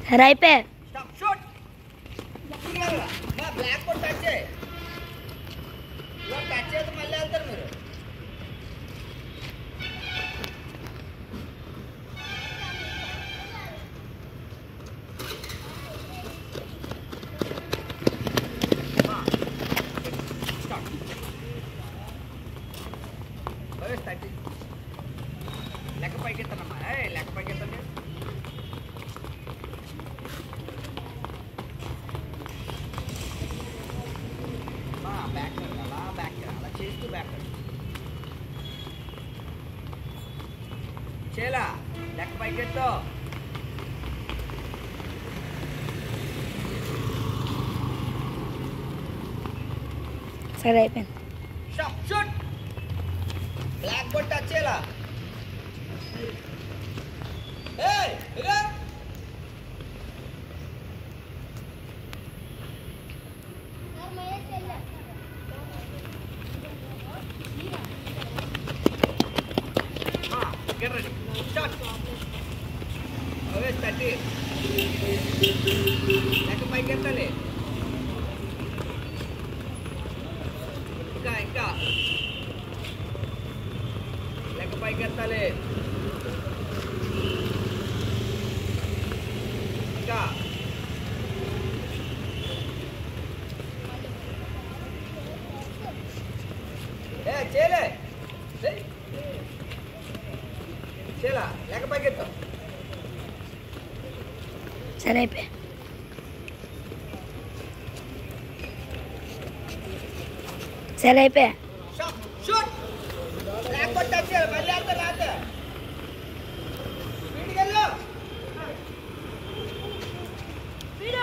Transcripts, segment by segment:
సరే అయిపోయా. Stop shoot. మా బ్లాక్ బోర్డ్ టచ్ చేయి. టచ్ చేస్తే మళ్ళీ వెళ్తారు మీరు. లెక్క పైకి ఎత్తానమ్మా, లెక్క పైకి ఎత్తండి. బ్యాక్ అలా బ్యాక్ అలా చేస్తూ బ్యాక్ చేలా లెక్క పైకి ఎత్తో. సరే అయిపోయింది. Stop shoot. Blackboard touch చేయాలా. Get ready. Start. Always 30. Like a bike ఎత్తాలి. ఇంకా లెక్క పైకి ఎత్తాలి. ఇంకా చేయలే చేలా లెక్క పైకి ఎత్తాం. సరే అయిపోయా. సరే అయిపోయా. షూట్. బ్లాక్ బోర్డ్ టచ్ చేయాలి. మళ్ళీ అంతా రాదు. స్పీడ్కి వెళ్ళు. స్పీడ్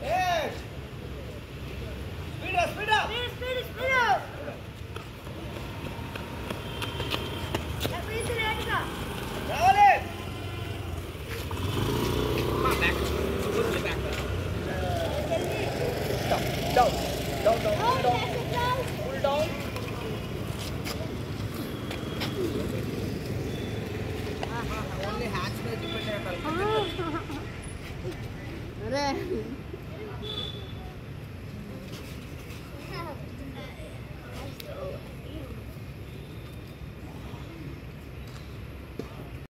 రావాలి. బ్యాక్ కొంచెం back down down down down down full down.